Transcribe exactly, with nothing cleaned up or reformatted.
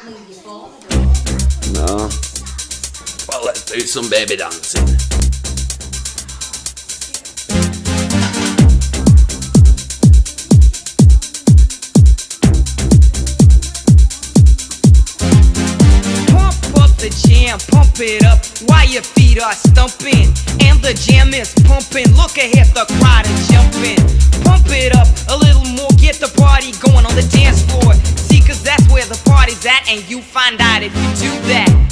No? Well, let's do some baby dancing. The jam, pump it up while your feet are stumping, and the jam is pumping. Look ahead, the crowd is jumping. Pump it up a little more, get the party going on the dance floor. See, cause that's where the party's at, and you find out if you do that.